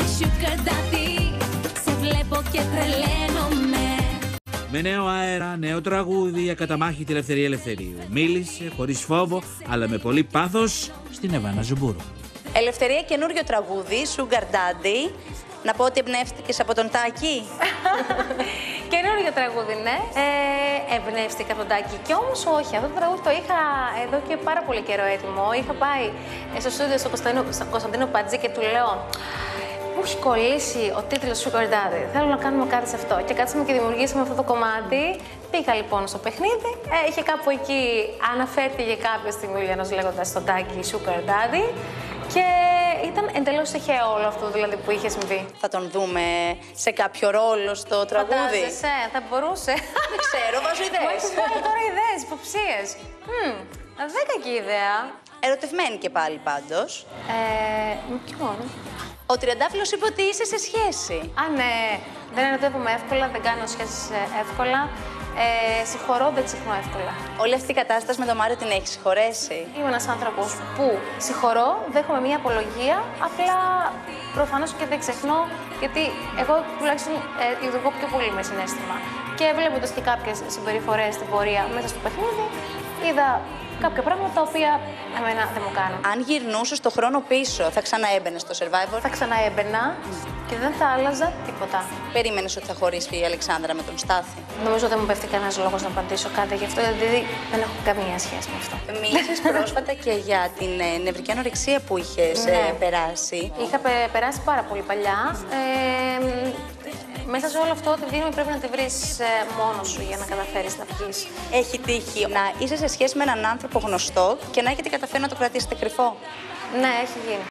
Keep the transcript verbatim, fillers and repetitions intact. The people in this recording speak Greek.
Sugar Daddy, σε βλέπω και τρελαίνομαι. Με νέο αέρα, νέο τραγούδι για καταμάχητη ελευθερία ελευθερίου. Μίλησε χωρίς φόβο, αλλά με πολύ πάθος, στην Εβάνα Ζουμπούρου. Ελευθερία, καινούριο τραγούδι, Sugar Daddy. Να πω ότι εμπνεύστηκες από τον Τάκη. Καινούργιο τραγούδι, ναι. Ε, εμπνεύστηκα από τον Τάκη. Και όμως όχι, αυτό το τραγούδι το είχα εδώ και πάρα πολύ καιρό έτοιμο. Είχα πάει στο στούντιο στο Κωνσταντίνο, στο Κωνσταντίνο Πατζή και του λέω: μου έχει κολλήσει ο τίτλος Sugar Daddy. Θέλω να κάνουμε κάτι σε αυτό. Και κάτσαμε και δημιουργήσαμε αυτό το κομμάτι. Πήγα λοιπόν στο παιχνίδι. Ε, είχε κάπου εκεί αναφέρθηκε κάποια στιγμή ο Ιλιανός λέγοντας στον Τάκη Sugar Daddy. Και ήταν εντελώς τυχαίο όλο αυτό δηλαδή που είχε συμβεί. Θα τον δούμε σε κάποιο ρόλο στο τραγούδι. Φαντάζεσαι, θα μπορούσε. Δεν ξέρω, βάζω Μου ιδέες. έχεις βάλει τώρα ιδέες, υποψίες. Μμμ, δεν κακή ιδέα. Ερωτευμένη και πάλι πάντως. Ε, με ποιον? Ο Τριαντάφυλλος είπε ότι είσαι σε σχέση. Α, ναι. Δεν ερωτεύομαι εύκολα, δεν κάνω σχέσεις ε, εύκολα. Ε, συγχωρώ, δεν ξεχνώ εύκολα. Όλη αυτή η κατάσταση με τον Μάριο την έχει συγχωρέσει? Είμαι ένας άνθρωπος που συγχωρώ, δέχομαι μια απολογία, απλά προφανώς και δεν ξεχνώ, γιατί εγώ τουλάχιστον ε, λειτουργώ πιο πολύ με συναίσθημα. Και βλέποντας και κάποιες συμπεριφορές στην πορεία μέσα στο παιχνίδι, είδα κάποια πράγματα τα οποία εμένα δεν μου κάνουν. Αν γυρνούσες το χρόνο πίσω, θα ξαναέμπαινες στο Survivor? Θα ξαναέμπαινα και δεν θα άλλαζα τίποτα. Περίμενες ότι θα χωρίσει η Αλεξάνδρα με τον Στάθη? Νομίζω δεν μου πέφτει κανένας λόγος να απαντήσω κάτι γι' αυτό, γιατί δεν έχω καμία σχέση με αυτό. Μίλησες πρόσφατα και για την ε, νευρική ανορεξία που είχες Ναι. ε, περάσει. Είχα πε- περάσει πάρα πολύ παλιά. Ε, μέσα σε όλο αυτό τη δύναμη πρέπει να τη βρεις ε, μόνος σου για να καταφέρεις να βγεις. Έχει τύχει να είσαι σε σχέση με έναν άνθρωπο γνωστό και να έχετε καταφέρει να το κρατήσετε κρυφό? Ναι, έχει γίνει.